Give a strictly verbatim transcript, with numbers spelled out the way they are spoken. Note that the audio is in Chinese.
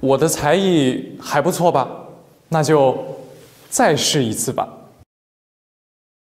我的才艺还不错吧？那就再试一次吧。